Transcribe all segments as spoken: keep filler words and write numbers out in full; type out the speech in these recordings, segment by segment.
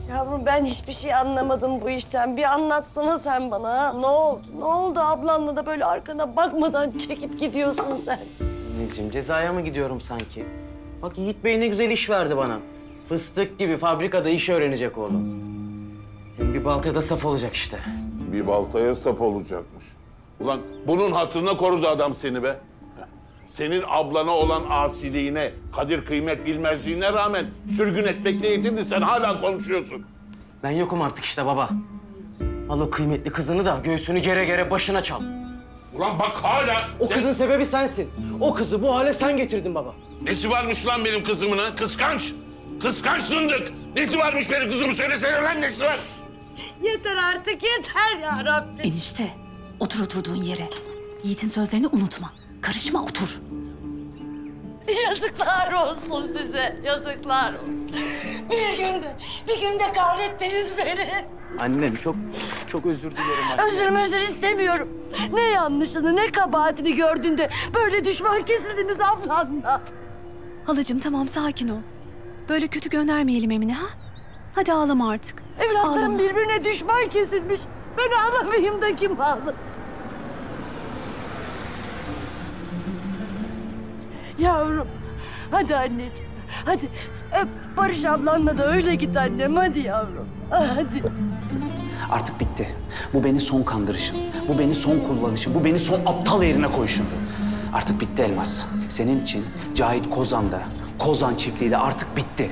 Yavrum ben hiçbir şey anlamadım bu işten. Bir anlatsana sen bana ha. Ne oldu? Ne oldu ablanla da böyle arkana bakmadan çekip gidiyorsun sen? Anneciğim cezaya mı gidiyorum sanki? Bak Yiğit Bey ne güzel iş verdi bana. Fıstık gibi fabrikada iş öğrenecek oğlum. Hem bir baltaya da saf olacak işte. Bir baltaya sap olacakmış. Ulan bunun hatırına korudu adam seni be. Senin ablana olan asiliğine, kadir kıymet bilmezliğine rağmen sürgün etmekle yetindi. Sen hala konuşuyorsun. Ben yokum artık işte baba. Al o kıymetli kızını da göğsünü gere gere başına çal. Ulan bak hala... O kızın sebebi sensin. O kızı bu hale sen getirdin baba. Nesi varmış lan benim kızımın ha? Kıskanç. Kıskanç zındık. Nesi varmış benim kızımı söylesene lan nesi var? Yeter artık yeter ya Rabbi. Enişte, otur oturduğun yere. Yiğit'in sözlerini unutma. Karışma, otur. Yazıklar olsun size. Yazıklar olsun. Bir günde, bir günde kahrettiniz beni. Annem çok, çok özür dilerim anne. Özür özür istemiyorum. Ne yanlışını, ne kabahatini gördün de böyle düşman kesildiniz ablanla. Halacığım tamam, sakin ol. Böyle kötü göndermeyelim Emine ha? Hadi ağlama artık. Evlatlarım Ağlama. birbirine düşman kesilmiş. Ben ağlamayayım da kim ağlasın? Yavrum, hadi anneciğim, hadi öp Barış ablanla da öyle git annem, hadi yavrum, hadi. Artık bitti. Bu beni son kandırışın. Bu beni son kullanışın. Bu beni son aptal yerine koyuşundu. Artık bitti Elmas. Senin için Cahit Kozan'da, Kozan çiftliği de artık bitti.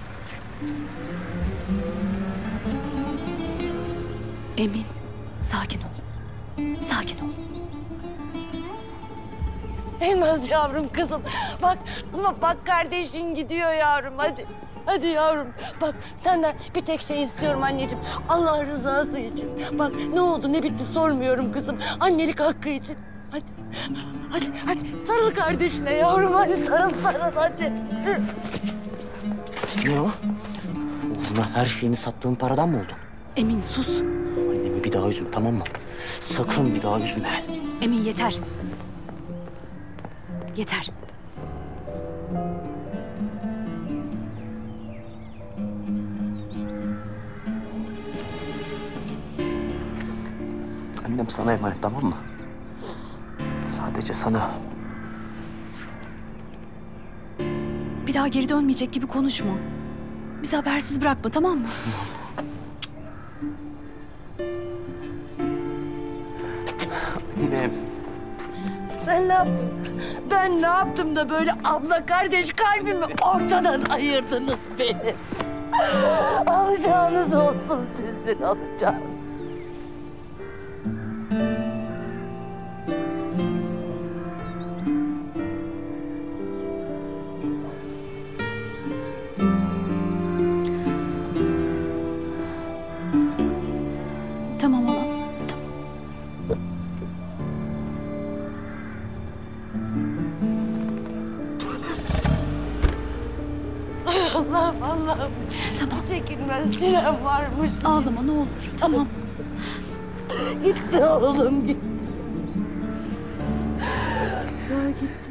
Emin, sakin ol. Sakin ol. Elmas yavrum kızım, bak ama bak kardeşin gidiyor yavrum, hadi. Hadi yavrum, bak senden bir tek şey istiyorum anneciğim, Allah rızası için. Bak ne oldu ne bitti sormuyorum kızım, annelik hakkı için. Hadi, hadi, hadi sarıl kardeşine yavrum, hadi sarıl sarıl hadi. Ne o? Uğruna her şeyini sattığın paradan mı oldun? Emin sus. Annemi bir daha üzme tamam mı? Sakın bir daha üzme. Emin yeter. Yeter. Annem sana emanet tamam mı? Sadece sana. Bir daha geri dönmeyecek gibi konuşma. Bizi habersiz bırakma, tamam mı? Annem. Ben ne yaptım? Ben ne yaptım da böyle abla kardeş kalbimi ortadan ayırdınız beni? Alacağınız olsun sizin alacağınız. Tamam hala. Allah'ım Allah'ım. Tamam. Çekilmez çilem varmış. Ağlama ne olur. Tamam. Gitti oğlum gitti. Ya gitti.